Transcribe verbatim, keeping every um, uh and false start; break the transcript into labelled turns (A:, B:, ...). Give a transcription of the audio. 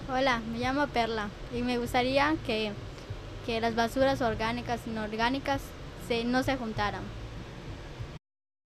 A: Hola, me llamo Perla y me gustaría que, que las basuras orgánicas e inorgánicas se, no se juntaran.